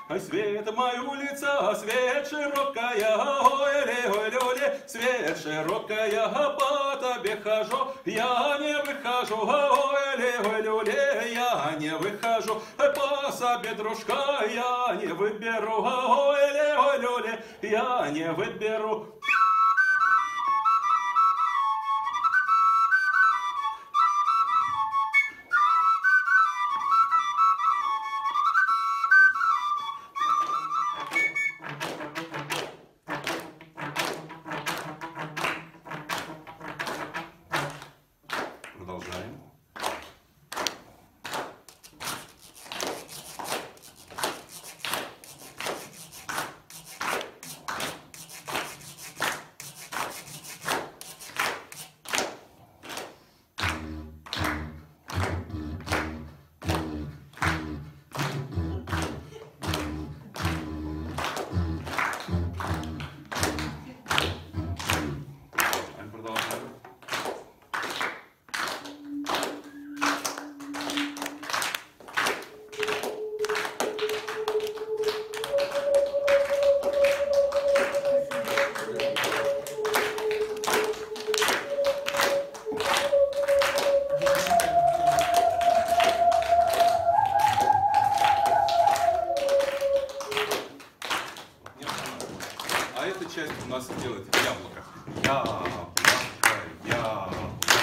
Свет моя улица, свет широкая, ой-ле, свет широкая, по тебе хожу, я не выхожу, ой-ле, я не выхожу, по себе дружка я не выберу, ой-ле, я не выберу. Продолжаем. А эта часть у нас делает яблоко. Яблоко.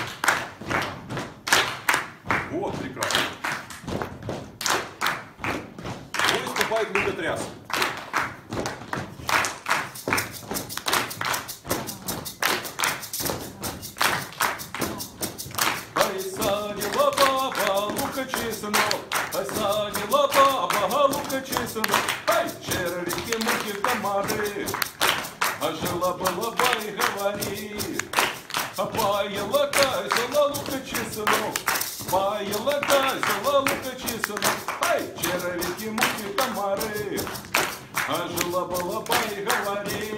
Вот, прекрасно. Ну и вступает луготряс. Посадила баба лука чеснок, посадила баба лука чеснок, ай, червяки, мухи, комары. А жила-была бай, говорит, а паяла козела лука чеснок, паяла козела лука чеснок, ай, червяки, мухи, комары. А жила-была бай, говорит.